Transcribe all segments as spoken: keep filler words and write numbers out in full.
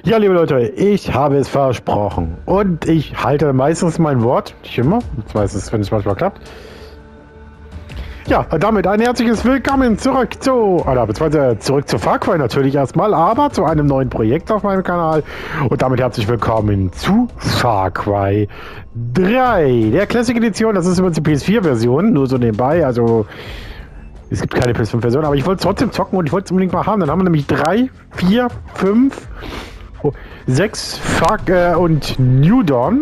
Ja, liebe Leute, ich habe es versprochen. Und ich halte meistens mein Wort. Nicht immer. Meistens, wenn es manchmal klappt. Ja, damit ein herzliches Willkommen zurück zu, oder beziehungsweise zurück zu Far Cry natürlich erstmal, aber zu einem neuen Projekt auf meinem Kanal. Und damit herzlich willkommen zu Far Cry drei. Der Classic Edition, das ist übrigens die P S vier Version, nur so nebenbei, also es gibt keine P S fünf Version, aber ich wollte es trotzdem zocken und ich wollte es unbedingt mal haben. Dann haben wir nämlich drei, vier, fünf, sechs Far äh, und New Dawn.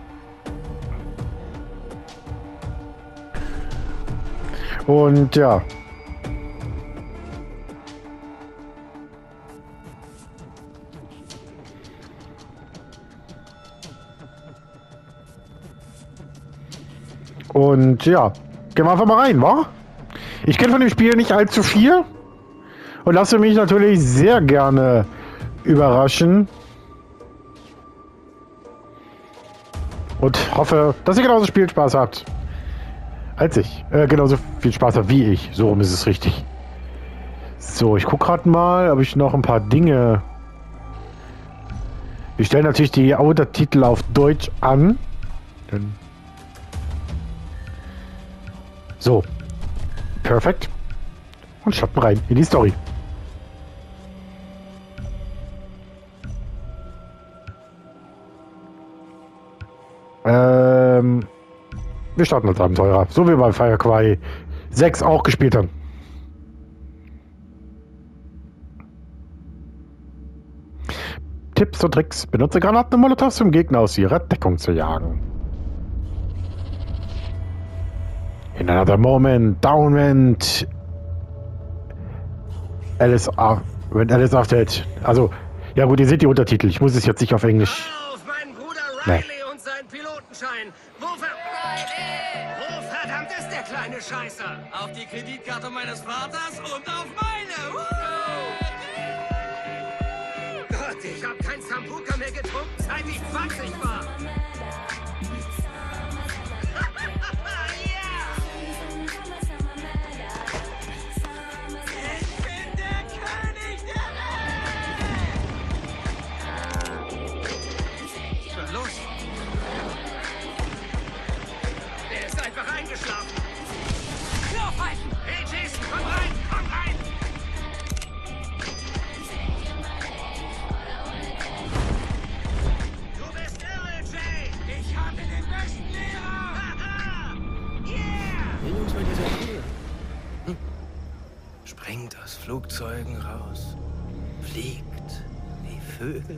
Und ja. Und ja, gehen wir einfach mal rein, wa? Ich kenne von dem Spiel nicht allzu viel und lasse mich natürlich sehr gerne überraschen. Und hoffe, dass ihr genauso Spielspaß habt als ich. Äh, genauso viel Spaß habe wie ich. So rum ist es richtig. So, ich gucke gerade mal, ob ich noch ein paar Dinge... Wir stellen natürlich die Untertitel auf Deutsch an. Dann so. Perfekt. Und starten rein in die Story. Ähm... Wir starten als Abenteurer, so wie bei Far Cry sechs auch gespielt haben. Tipps und Tricks. Benutze Granaten und Molotovs, um Gegner aus ihrer Deckung zu jagen. In another moment, down went Alice, when Alice after it. Also, ja gut, ihr seht die Untertitel. Ich muss es jetzt nicht auf Englisch. Auf meinen Bruder Riley nee. Und seinen Pilotenschein. Wo, ver Wo verdammt ist der kleine Scheißer? Auf die Kreditkarte meines Vaters und auf meine. Woo! Gott, ich hab kein Sambuca mehr getrunken, seit ich zwanzig war. Springt aus Flugzeugen raus, fliegt wie Vögel.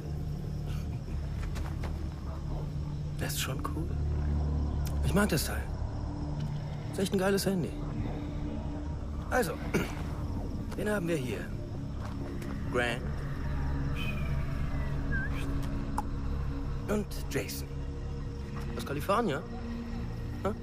Das ist schon cool. Ich mag das Teil. Ist echt ein geiles Handy. Also, wen haben wir hier? Grant und Jason. Aus Kalifornien? Hm?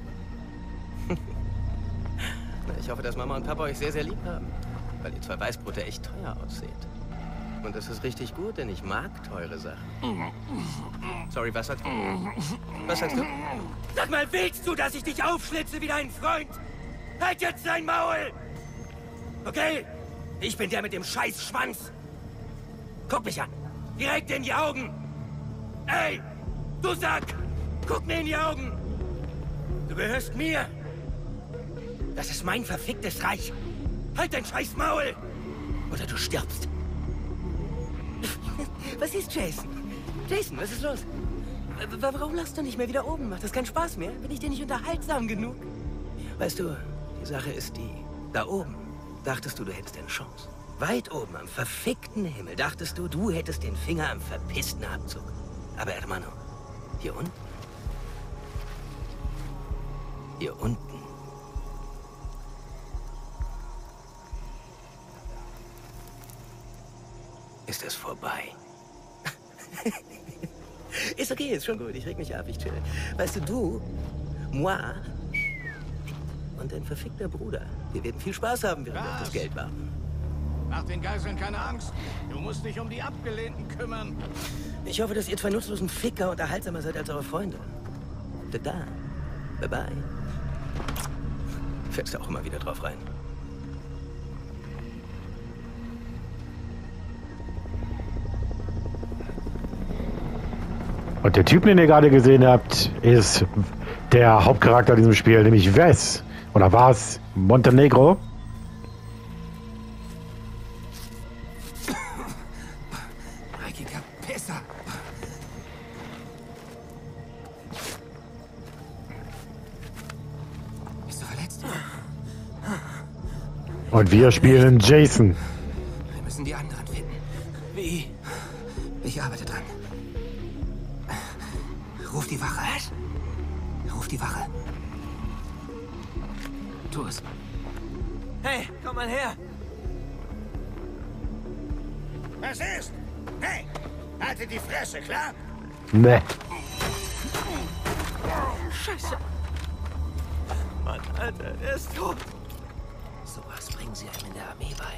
Ich hoffe, dass Mama und Papa euch sehr, sehr lieb haben. Weil ihr zwei Weißbrote echt teuer ausseht. Und das ist richtig gut, denn ich mag teure Sachen. Sorry, was sagst du? Was sagst du? Sag mal, willst du, dass ich dich aufschlitze wie deinen Freund? Halt jetzt dein Maul! Okay? Ich bin der mit dem scheiß Schwanz. Guck mich an. Direkt in die Augen. Ey, du Sack! Guck mir in die Augen. Du gehörst mir. Das ist mein verficktes Reich. Halt dein scheiß Maul! Oder du stirbst. Was ist Jason? Jason, was ist los? Warum lachst du nicht mehr wieder oben? Macht das keinen Spaß mehr? Bin ich dir nicht unterhaltsam genug? Weißt du, die Sache ist die. Da oben dachtest du, du hättest eine Chance. Weit oben am verfickten Himmel dachtest du, du hättest den Finger am verpissten Abzug. Aber Hermano, hier unten? Hier unten ist es vorbei. Ist okay, ist schon gut. Ich reg mich ab, ich chill. Weißt du, du, moi und dein verfickter Bruder, wir werden viel Spaß haben, während wir auf das Geld warten. Mach den Geiseln keine Angst. Du musst dich um die Abgelehnten kümmern. Ich hoffe, dass ihr zwei nutzlosen Ficker unterhaltsamer seid als eure Freunde. Da, bye bye. Fällst du auch immer wieder drauf rein. Und der Typ, den ihr gerade gesehen habt, ist der Hauptcharakter in diesem Spiel, nämlich Wes. Oder war es Montenegro? Dreckiger Pisser. Bist du verletzt? Und wir spielen Jason. Wir müssen die anderen finden. Wie? Ich arbeite dran. Ruf die Wache. Was? Ruf die Wache. Tu es. Hey, komm mal her. Was ist? Hey, haltet die Fresse, klar? Ne. Scheiße. Mann, Alter, er ist tot. Sowas bringen sie einem in der Armee bei.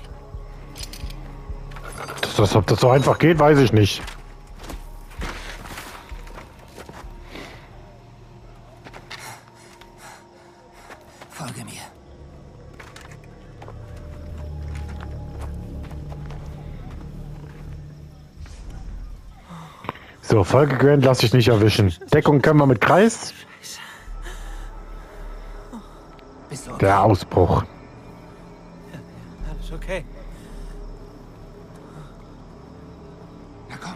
Das, das, ob das so einfach geht, weiß ich nicht. Folge mir. So, Folge Grant lass ich nicht erwischen. Deckung können wir mit Kreis. Bist du okay? Der Ausbruch. Alles okay. Na komm.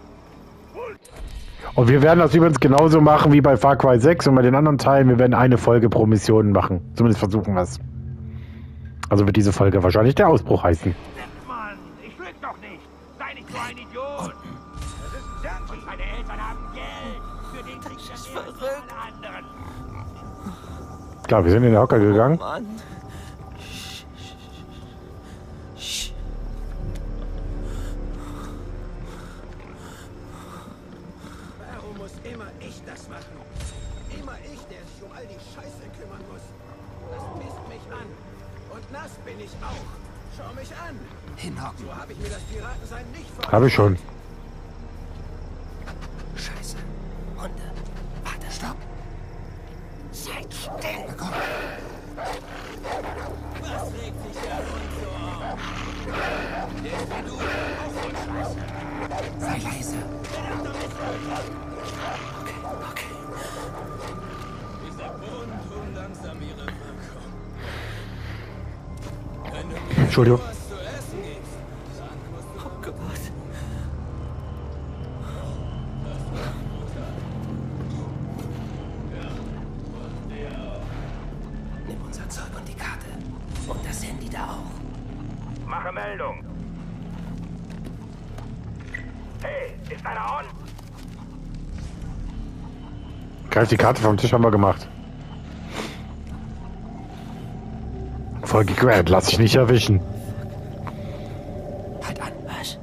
Und wir werden das übrigens genauso machen wie bei Far Cry sechs und bei den anderen Teilen. Wir werden eine Folge pro Mission machen. Zumindest versuchen wir es. Also wird diese Folge wahrscheinlich der Ausbruch heißen. Mann, ich lüg doch nicht. Sei nicht so ein Idiot. Das ist ein Job und meine Eltern haben Geld. Für den krieg ich das mehr als alle anderen. Klar, wir sind in den Hocker gegangen. Oh Mann. Warum muss immer ich das machen? Immer ich, der sich um all die Scheiße kümmern muss. Das pisst mich an. Und nass bin ich auch. Schau mich an. Hinhocken. So habe ich mir das Piratensein nicht vorgestellt. Habe ich schon. Scheiße. Hunde. Warte, stopp. Seid still. Na komm. Was regt sich der Hund so auf? Der ist wie du auch voll Scheiße. Sei leise. Verdammter Mist. Okay, okay. Dieser Boden tun langsam ihre Wirkung. Wenn du mir Entschuldigung. was zu essen gibst, dann musst du... Oh Gott. Nimm unser Zeug und die Karte. Und das Handy da auch. Mache Meldung. Hey, ist einer on? Greif die Karte vom Tisch haben wir gemacht. Folge Grant, lass dich nicht erwischen. Halt an, was?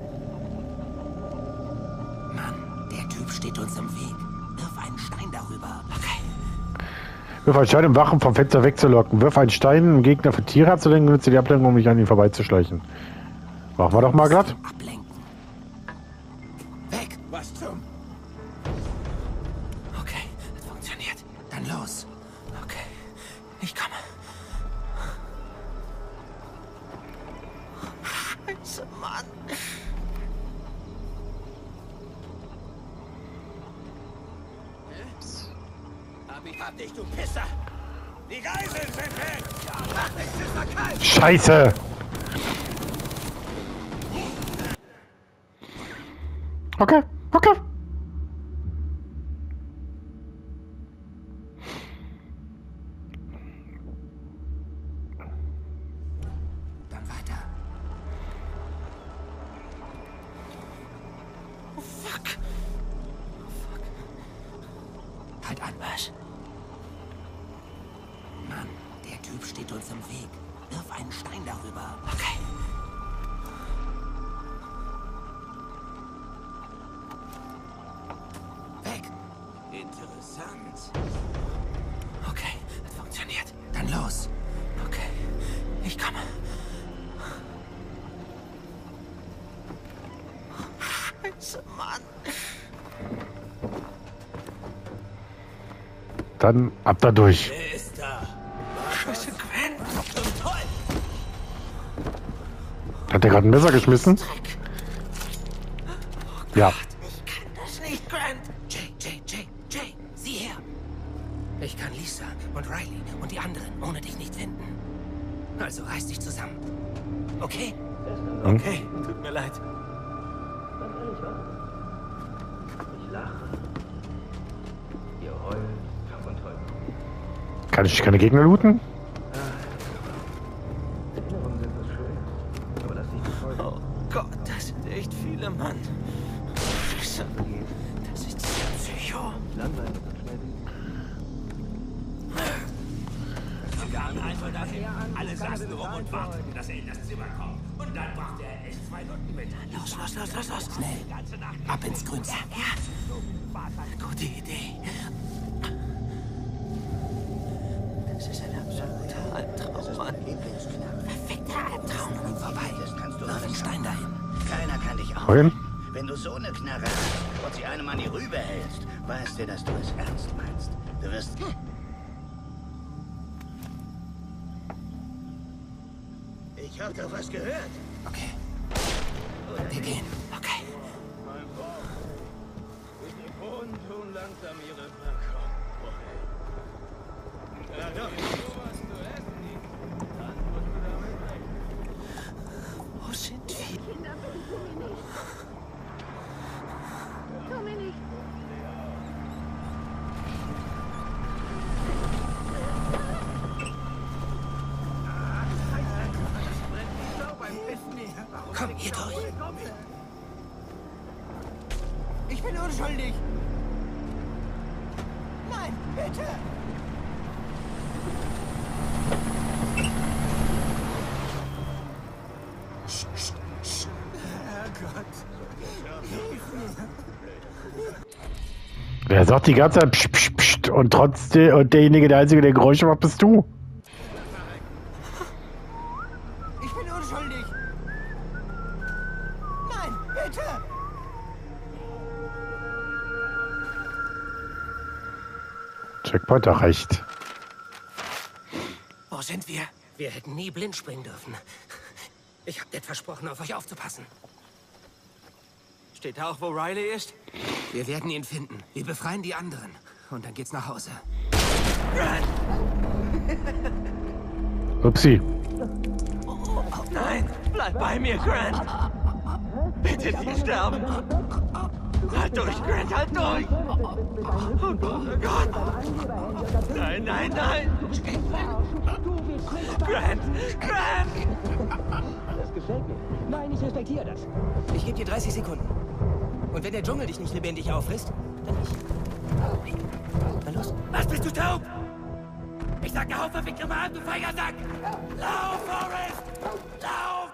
Mann, der Typ steht uns im Weg. Wirf einen Stein darüber. Okay. Wirf einen Stein, um Wachen vom Fenster wegzulocken. Wirf einen Stein, um Gegner für Tiere abzulenken, nutze die Ablenkung, um mich an ihn vorbeizuschleichen. Machen wir doch mal glatt. Ablenken. Weg. Was zum... Okay, es funktioniert. Dann los. Okay, ich komme. Scheiße, Mann. Hab ich hab dich, du Pisser! Die Geiseln sind weg! Mach dich, Pisser, kalt! Scheiße! Okay, okay. Dann weiter. Oh, fuck. Oh, fuck. Halt an, was? Mann, der Typ steht uns im Weg. Wirf einen Stein darüber. Okay. Weg. Interessant. Okay, es funktioniert. Dann los. Okay, ich komme. Scheiße, Mann. Dann ab da durch. Wer ist da? Scheiße, Gwen. Zum Teufel! Hat der gerade ein Messer geschmissen? Dreck. Ja. Ich kann das nicht, Grant. Jay, Jay, Jay, Jay, sieh her! Ich kann Lisa und Riley und die anderen ohne dich nicht finden. Also reiß dich zusammen. Okay? Okay, tut mir leid. Ich lache. Ihr heult, Kampf und Teufel. Kann ich keine Gegner looten? Erinnerungen sind so schön. Aber lass dich nicht folgen. Oh Gott, das sind echt viele, Mann. Scheiße. Das ist sehr Psycho. Langweilig und schnell wie. Einfach dahin. Alle saßen rum und warteten, dass er in das Zimmer kommt. Und dann brachte er echt zwei Nutten mit. Los, los, los, los, los. Schnell. Ab ins Grünzeug. Ja. Gute Idee. Das ist ein absoluter Albtraum, Mann. Perfekter Albtraum. Und vorbei. Wirf einen Stein dahin. Keiner kann dich auch. Wohin? Wenn du so eine Knarre hast und sie einem an die Rübe hältst, weißt du, dass du es ernst meinst. Du wirst... Ich hab doch was gehört. Okay. Wir gehen. Okay. Die Bohnen tun langsam ihre Wirkung. Ja, doch. Wo sind wir? Kinder, bitte tu mir nicht. Tu mir nicht. Komm, hier durch. Ich bin unschuldig. Nein, bitte. Herrgott. Wer sagt die ganze Zeit pst, pst, pst, und trotzdem und derjenige, der einzige, der Geräusche macht, bist du? Ich bin unschuldig. Nein, bitte. Checkpoint erreicht. Wo sind wir? Wir hätten nie blind springen dürfen. Ich hab dir versprochen, auf euch aufzupassen. Steht da auch, wo Riley ist? Wir werden ihn finden. Wir befreien die anderen. Und dann geht's nach Hause. Upsi. Nein, bleib bei mir, Grant. Bitte nicht sterben. Halt durch, Grant, halt durch. Oh Gott. Nein, nein, nein. Grant, Grant. Das gefällt mir. Nein, ich respektiere das. Ich gebe dir dreißig Sekunden. Und wenn der Dschungel dich nicht lebendig auffrisst, dann ich. Na los. Was, bist du taub? Ich sag, der Haufen fick mal an, du feiger Sack! Lauf, Forrest! Lauf!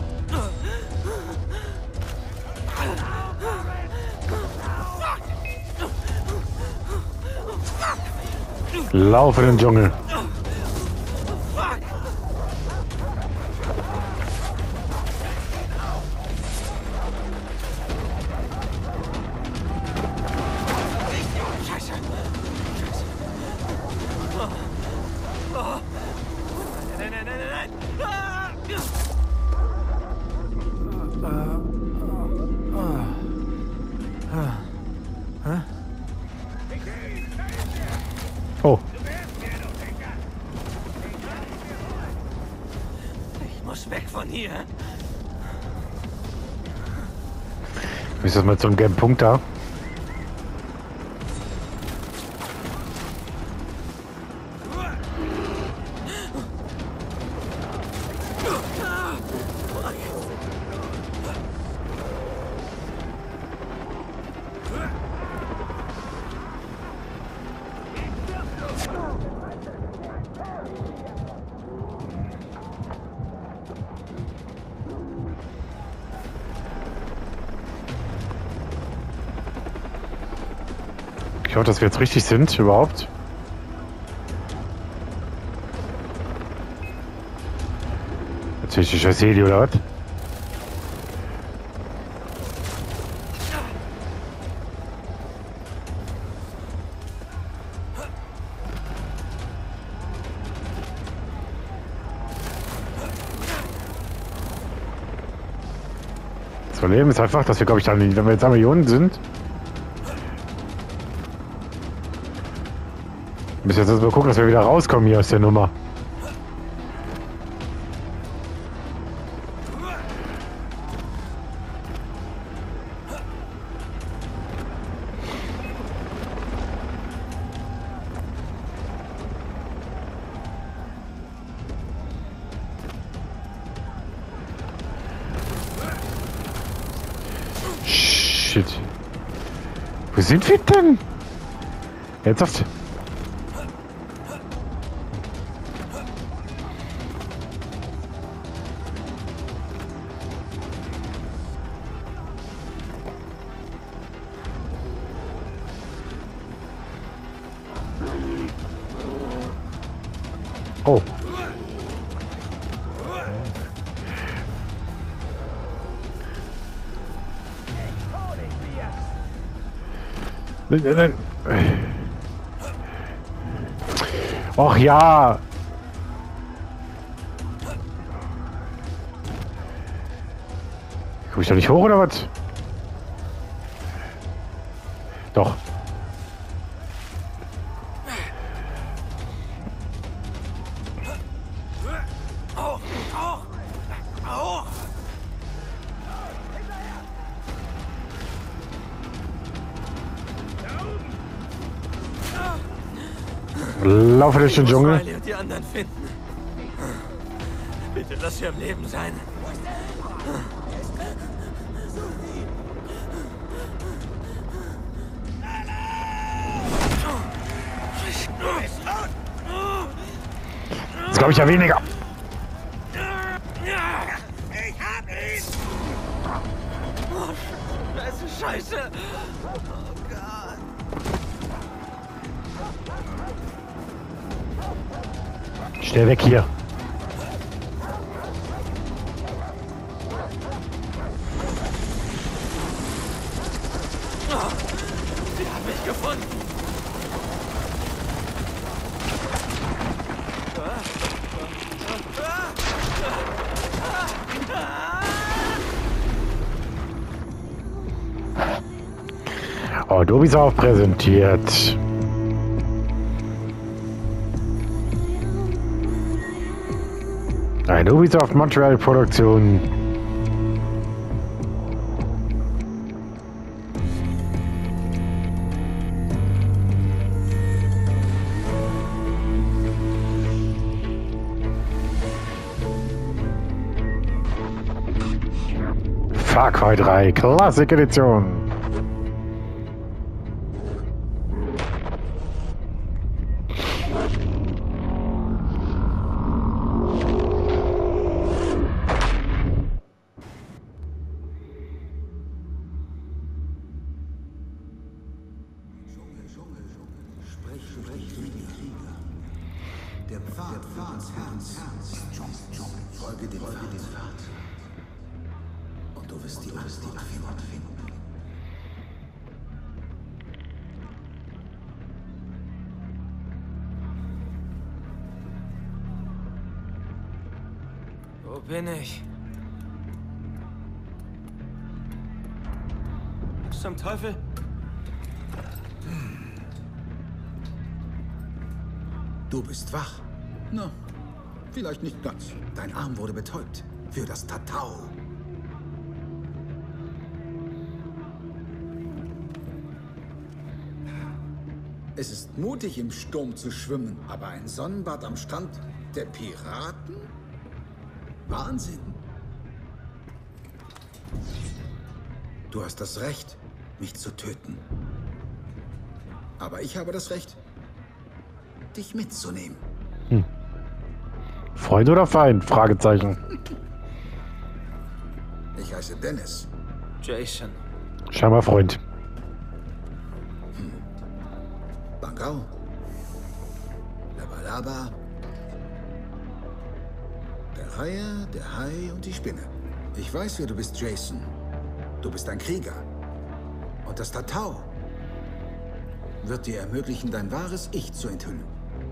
Lauf, Forrest! Lauf in den Dschungel. Scheiße. Oh. Nein, nein, nein, nein, nein. Ah. Oh, Ich muss weg von hier. ist das mit so einem gelben Punkt da? Ich hoffe, dass wir jetzt richtig sind, überhaupt. Jetzt sehe ich die Scheiße, oder was? Das Problem ist einfach, dass wir, glaube ich, dann, wenn wir jetzt einmal hier unten sind, Müssen jetzt erstmal gucken, dass wir wieder rauskommen hier aus der Nummer. Shit. Wo sind wir denn? Ernsthaft? Oh. Nein, nein, nein. Och ja. Komm ich da nicht hoch oder was? Doch. Laufe durch den Dschungel. Riley und die anderen finden. Bitte lass sie am Leben sein. Das glaube ich ja weniger. Ich hab ihn! Das ist scheiße. Oh Gott. Schnell weg hier. Sie haben mich gefunden. Oh, Ubisoft präsentiert. Eine Ubisoft Montreal Produktion. Far Cry drei Classic Edition. Der Pfad, der Pfad, Herz, Herz, folge dem Pfad. Und du wirst die Antwort finden. Wo bin ich? Was zum Teufel? Du bist wach. Na, vielleicht nicht ganz. Dein Arm wurde betäubt. Für das Tatau. Es ist mutig, im Sturm zu schwimmen, aber ein Sonnenbad am Strand der Piraten? Wahnsinn. Du hast das Recht, mich zu töten. Aber ich habe das Recht, dich mitzunehmen. Hm. Freund oder Feind? Fragezeichen. Ich heiße Dennis. Jason. Scheinbar Freund. Hm. Bangau. Labalaba. Der Reiher, der Hai und die Spinne. Ich weiß, wer du bist, Jason. Du bist ein Krieger. Und das Tatau wird dir ermöglichen, dein wahres Ich zu enthüllen.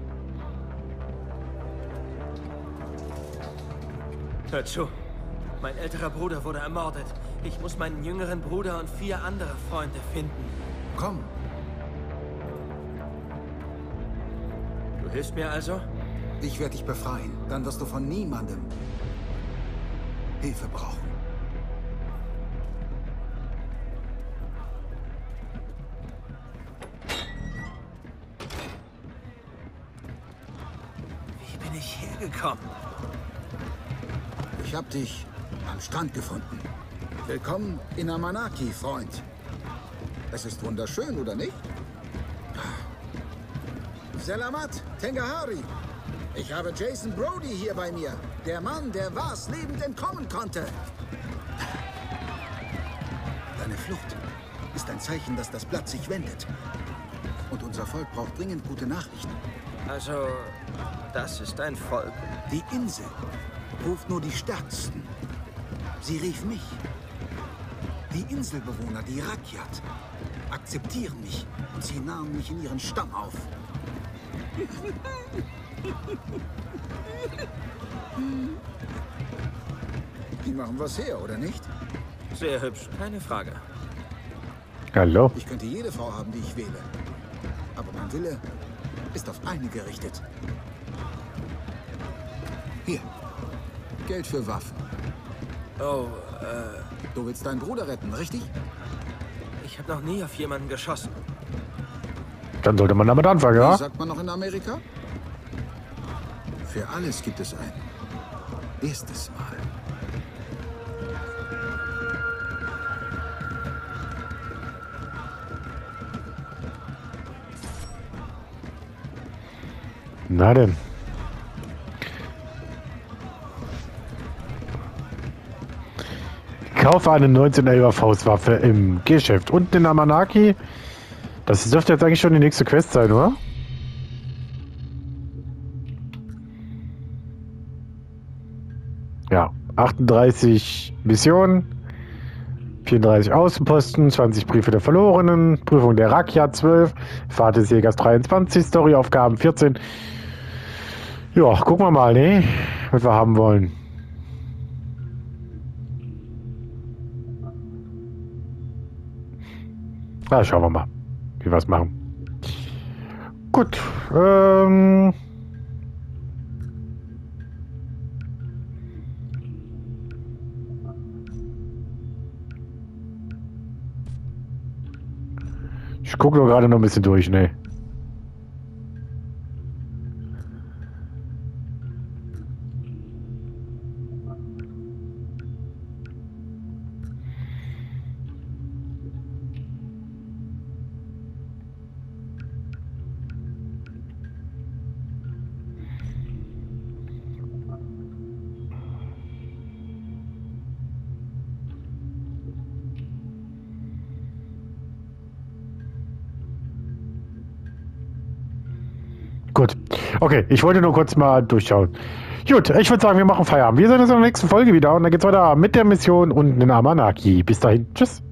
Hör zu. Mein älterer Bruder wurde ermordet. Ich muss meinen jüngeren Bruder und vier andere Freunde finden. Komm. hilfst mir also? Ich werde dich befreien. Dann wirst du von niemandem Hilfe brauchen. Wie bin ich hergekommen? Ich habe dich am Strand gefunden. Willkommen in Amanaki, Freund. Es ist wunderschön, oder nicht? Selamat, Tengahari. Ich habe Jason Brody hier bei mir. Der Mann, der Vars lebend entkommen konnte. Deine Flucht ist ein Zeichen, dass das Blatt sich wendet. Und unser Volk braucht dringend gute Nachrichten. Also, das ist ein Volk. Die Insel ruft nur die Stärksten. Sie rief mich. Die Inselbewohner, die Rakyat, akzeptieren mich und sie nahmen mich in ihren Stamm auf. Die machen was her, oder nicht? Sehr hübsch, keine Frage. Hallo? Ich könnte jede Frau haben, die ich wähle. Aber mein Wille ist auf eine gerichtet. Hier. Geld für Waffen. Oh, äh, Du willst deinen Bruder retten, richtig? ich habe noch nie auf jemanden geschossen. Dann sollte man damit anfangen, Wie ja? sagt man noch in Amerika? Für alles gibt es ein erstes Mal. Na denn. Kaufe eine neunzehnelfer Faustwaffe im Geschäft. Unten in Amanaki. Das dürfte jetzt eigentlich schon die nächste Quest sein, oder? Ja. achtunddreißig Missionen. vierunddreißig Außenposten. zwanzig Briefe der Verlorenen. Prüfung der Rakyat zwölf. Fahrt des Jägers dreiundzwanzig. Storyaufgaben vierzehn. Ja, gucken wir mal, ne? Was wir haben wollen. Na, schauen wir mal, wie wir es machen. Gut. Ähm ich gucke nur gerade noch ein bisschen durch, ne? Gut. Okay, ich wollte nur kurz mal durchschauen. Gut, ich würde sagen, wir machen Feierabend. Wir sehen uns in der nächsten Folge wieder und dann geht's weiter mit der Mission unten in Amanaki. Bis dahin. Tschüss.